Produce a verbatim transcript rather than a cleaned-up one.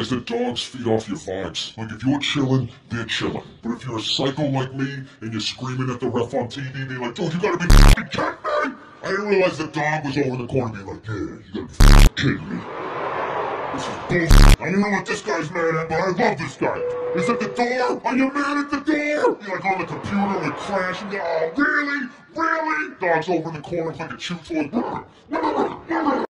realize that dogs feed off your vibes. Like, if you're chilling, they're chilling. But if you're a psycho like me, and you're screaming at the ref on T V, being like, dude, you gotta be f***ing kidding me! I didn't realize the dog was over in the corner being like, yeah, you gotta be f***ing kidding me. This is bullshit. I don't know what this guy's mad at, but I love this guy. Is it the door? Are you mad at the door? You're like on the computer with Clash and you're, oh, really? Really? Dog's over in the corner like a chew toy.